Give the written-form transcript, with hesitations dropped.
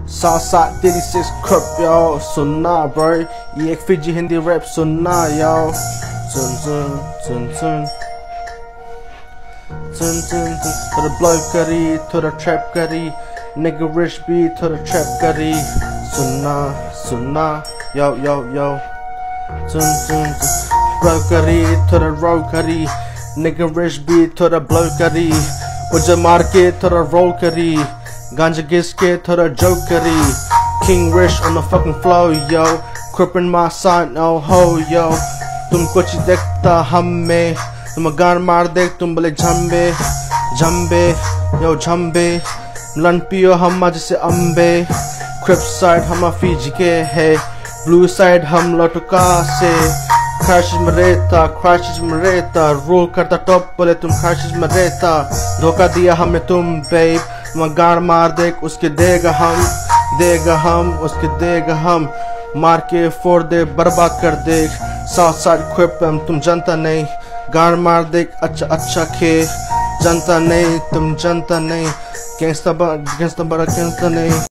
साथ साथ तेरी सिक्स crip yo सुनना bro ये एक fiji हिंदी रैप सुनना yo सुन सुन सुन सुन सुन सुन थोड़ा blow करी थोड़ा trap करी nigga rich भी थोड़ा trap करी सुनना सुनना yo yo yo सुन सुन blow करी थोड़ा roll करी nigga rich भी थोड़ा blow करी उजर मार के थोड़ा roll करी Ganja gets scared to the joke kari. King Rich on the fucking flow, yo. Crippin' my son, no ho, yo. Tum kuch dekhta hamme. Tum gaan maar dekh, tum bole jhambe. Jhambe, yo jhambe. Lan piyo hamma jaise ambe. Crip side hama Fiji ke hai. Blue side hum lotuka se. Crashes में रहता, crashes में रहता. Roll करता top बोले तुम crashes में रहता. धोखा दिया हमें तुम babe. गाड़ मार देख उसके देगा हम उसके देगा हम मार के फोड़ दे बर्बाद कर दे साथ साथ क्रिप तुम जनता नहीं गाड़ मार देख अच्छा खे जनता नहीं तुम जनता नहीं गैंगस्टर बड़ा गैंगस्टर नहीं